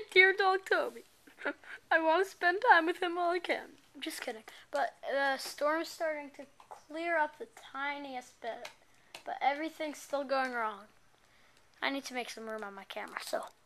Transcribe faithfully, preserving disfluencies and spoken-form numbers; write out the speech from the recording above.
Dear dog Toby. I want to spend time with him while I can. I'm just kidding. But the storm's starting to clear up the tiniest bit. But everything's still going wrong. I need to make some room on my camera, so